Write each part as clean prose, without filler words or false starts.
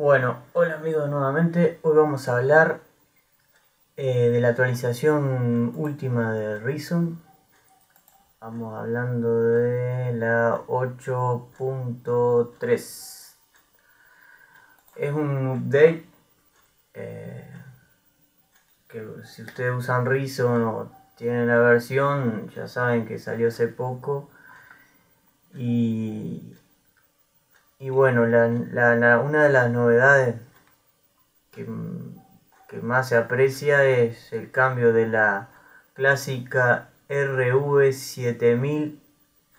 Bueno, hola amigos nuevamente. Hoy vamos a hablar de la actualización última de Reason. Vamos hablando de la 8.3. Es un update que si ustedes usan Reason o tienen la versión, ya saben que salió hace poco. Y bueno, una de las novedades que más se aprecia es el cambio de la clásica RV7000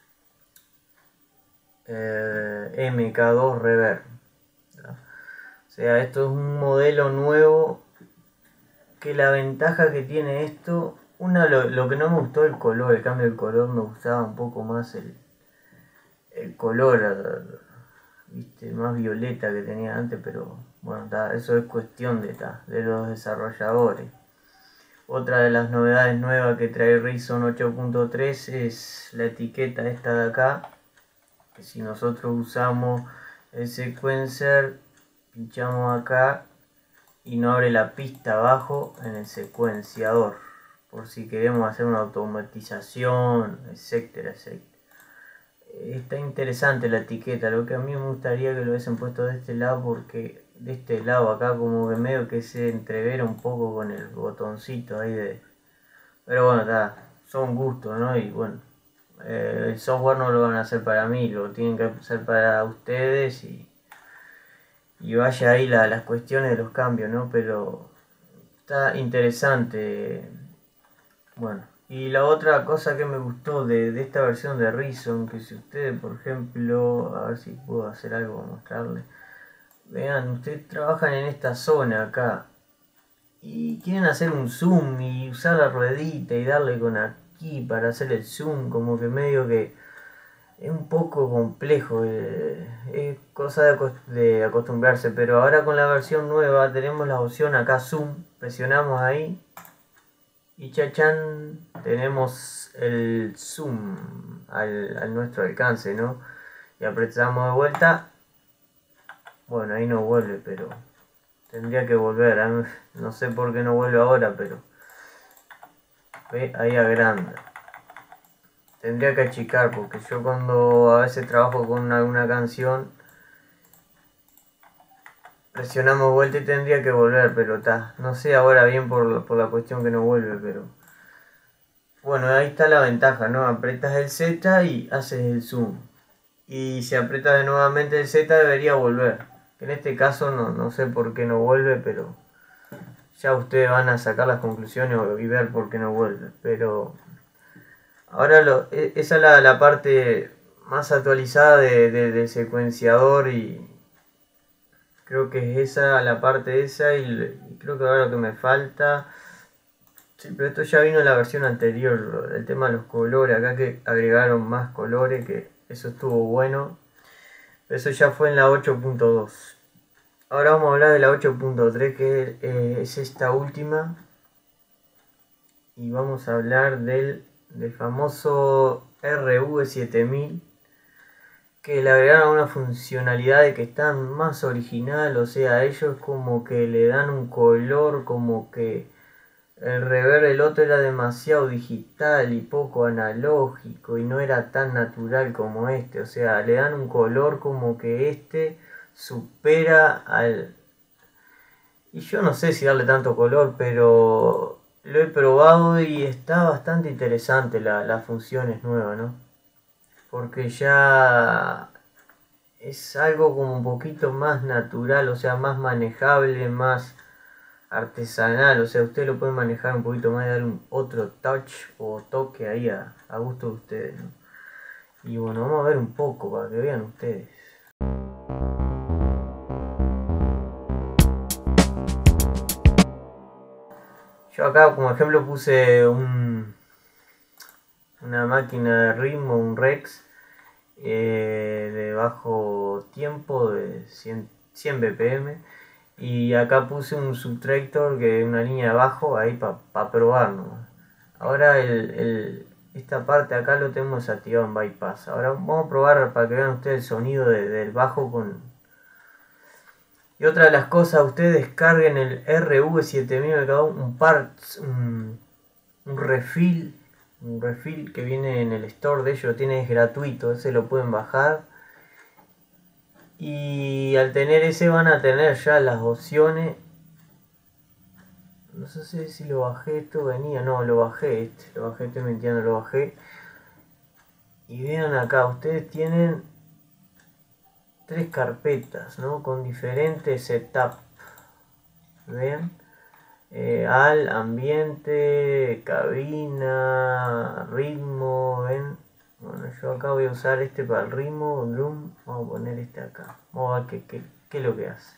MK2 Reverb. O sea, esto es un modelo nuevo que la ventaja que tiene esto, lo que no me gustó el color, el cambio del color, me gustaba un poco más el color, viste, más violeta que tenía antes, pero bueno, eso es cuestión de los desarrolladores. Otra de las novedades nuevas que trae Reason 8.3 es la etiqueta esta de acá, que si nosotros usamos el sequencer, pinchamos acá y no abre la pista abajo en el secuenciador, por si queremos hacer una automatización, etcétera, etcétera. Está interesante la etiqueta, lo que a mí me gustaría que lo hubiesen puesto de este lado, porque de este lado acá como que medio que se entrevera un poco con el botoncito ahí de... Pero bueno, son gustos, ¿no? Y bueno, el software no lo van a hacer para mí, lo tienen que hacer para ustedes y vaya ahí las cuestiones de los cambios, ¿no? Pero está interesante. Bueno, y la otra cosa que me gustó de esta versión de Reason, que si ustedes, por ejemplo, a ver si puedo hacer algo para mostrarles. Vean, ustedes trabajan en esta zona acá y quieren hacer un zoom y usar la ruedita y darle con aquí para hacer el zoom, como que medio que es un poco complejo, es cosa de acostumbrarse, pero ahora con la versión nueva tenemos la opción acá zoom, presionamos ahí y chachán, tenemos el zoom al nuestro alcance, ¿no? Y apretamos de vuelta, bueno, ahí no vuelve, pero tendría que volver, no sé por qué no vuelve ahora, pero ve, ahí agranda. Tendría que achicar, porque yo cuando a veces trabajo con alguna canción, presionamos vuelta y tendría que volver, pero no sé ahora bien por la cuestión que no vuelve, pero... Bueno, ahí está la ventaja, ¿no? Apretas el Z y haces el zoom. Y si apretas nuevamente el Z debería volver. En este caso no sé por qué no vuelve, pero ya ustedes van a sacar las conclusiones y ver por qué no vuelve. Pero ahora esa es la parte más actualizada del secuenciador y creo que es esa la parte esa y creo que ahora lo que me falta... Sí, pero esto ya vino en la versión anterior, el tema de los colores, acá que agregaron más colores, que eso estuvo bueno. Eso ya fue en la 8.2. Ahora vamos a hablar de la 8.3, que es esta última. Y vamos a hablar del famoso RV7000, que le agregaron una funcionalidad de que está más original, o sea, ellos como que le dan un color como que... El reverb el otro era demasiado digital y poco analógico y no era tan natural como este. O sea, le dan un color como que este supera al... Y yo no sé si darle tanto color, pero lo he probado y está bastante interesante las funciones nuevas, ¿no? Porque ya es algo como un poquito más natural, o sea, más manejable, más artesanal, o sea, usted lo puede manejar un poquito más y darle otro touch o toque ahí a gusto de ustedes, ¿no? Y bueno, vamos a ver un poco para que vean ustedes. Yo acá como ejemplo puse una máquina de ritmo, un Rex, de bajo tiempo, de 100 BPM. Y acá puse un subtractor, que es una línea de bajo, ahí para probar, ¿no? Ahora esta parte acá lo tenemos activado en bypass. Ahora vamos a probar para que vean ustedes el sonido del bajo Y otra de las cosas, ustedes descarguen el RV7000 un refill que viene en el store de ellos, lo tienen, es gratuito, ese lo pueden bajar. Y al tener ese van a tener ya las opciones. No sé si lo bajé, esto venía, no, lo bajé, estoy mintiendo, lo bajé. Y vean acá, ustedes tienen 3 carpetas, ¿no? Con diferentes setup. ¿Ven? Ambiente, cabina, ritmo, ¿ven? Bueno, yo acá voy a usar este para el ritmo, drum. Vamos a poner este acá. Vamos a ver qué es lo que hace.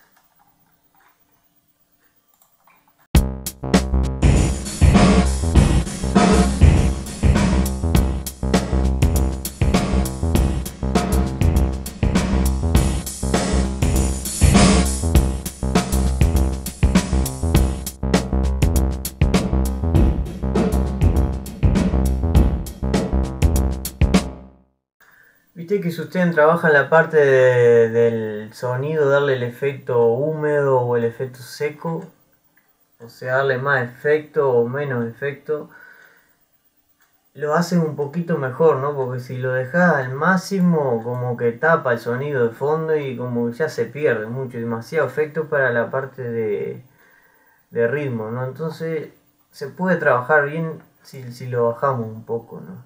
Viste que si ustedes trabajan la parte del sonido, darle el efecto húmedo o el efecto seco, o sea, darle más efecto o menos efecto, lo hacen un poquito mejor, ¿no? Porque si lo dejas al máximo, como que tapa el sonido de fondo y como que ya se pierde mucho, demasiado efecto para la parte de ritmo, ¿no? Entonces se puede trabajar bien si lo bajamos un poco, ¿no?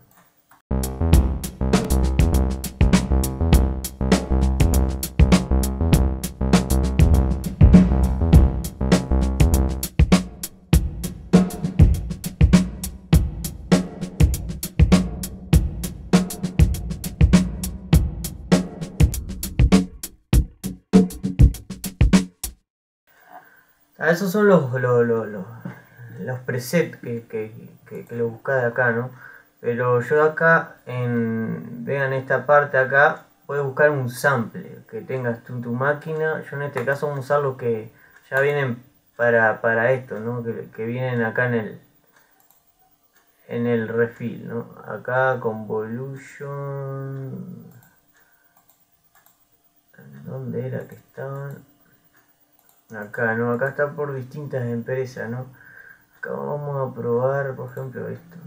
Esos son los presets que lo buscás de acá, ¿no? Pero yo acá, vean esta parte acá, puedes buscar un sample que tengas tú en tu máquina. Yo en este caso vamos a usar los que ya vienen para esto, ¿no? Que vienen acá en el refill, ¿no? Acá Convolution. ¿Dónde era que estaban? Acá, ¿no? Acá está por distintas empresas, ¿no? Acá vamos a probar, por ejemplo, esto.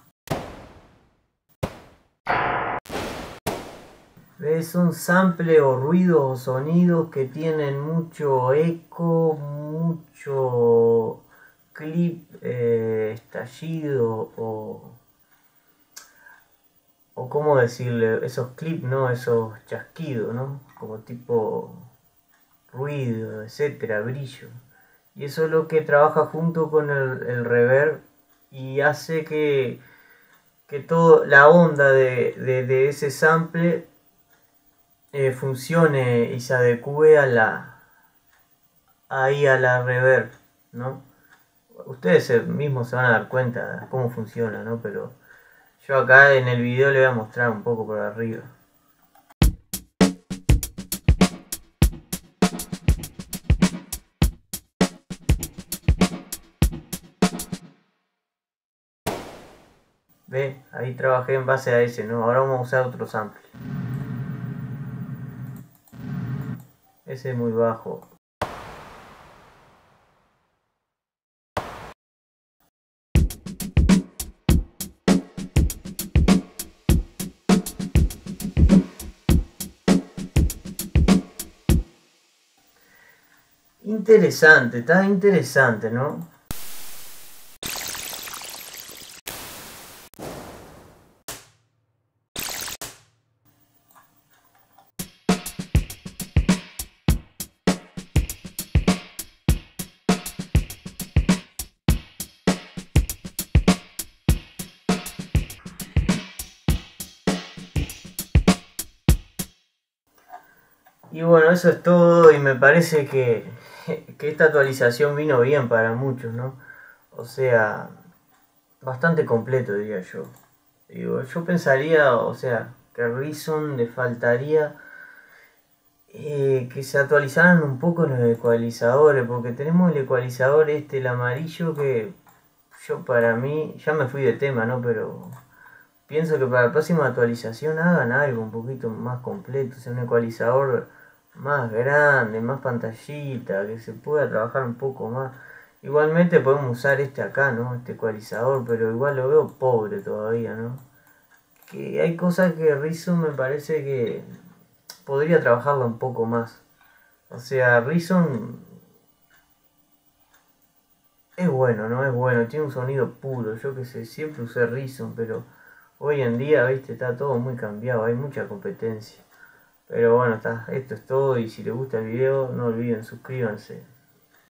¿Ves? Son samples o ruidos o sonidos que tienen mucho eco, mucho clip, estallido o cómo decirle, esos clips, ¿no? Esos chasquidos, ¿no? Como tipo ruido, etcétera, brillo. Y eso es lo que trabaja junto con el reverb y hace que toda la onda de ese sample funcione y se adecue a la reverb, ¿no? Ustedes mismos se van a dar cuenta de cómo funciona, ¿no? Pero yo acá en el video le voy a mostrar un poco por arriba. ¿Ve? Ahí trabajé en base a ese, ¿no? Ahora vamos a usar otro sample. Ese es muy bajo. Interesante, está interesante, ¿no? Y bueno, eso es todo y me parece que esta actualización vino bien para muchos, ¿no? O sea, bastante completo diría yo. Digo, yo pensaría, o sea, que a Reason le faltaría que se actualizaran un poco los ecualizadores, porque tenemos el ecualizador el amarillo, que yo para mí, ya me fui de tema, ¿no? Pero pienso que para la próxima actualización hagan algo un poquito más completo, o sea, un ecualizador más grande, más pantallita, que se pueda trabajar un poco más. Igualmente podemos usar este acá, ¿no? Este ecualizador, pero igual lo veo pobre todavía, ¿no? Que hay cosas que Reason me parece que podría trabajarla un poco más. O sea, Reason es bueno, ¿no? Es bueno, tiene un sonido puro, yo que sé, siempre usé Reason, pero hoy en día, viste, está todo muy cambiado, hay mucha competencia. Pero bueno, esto es todo y si les gusta el video no olviden suscríbanse.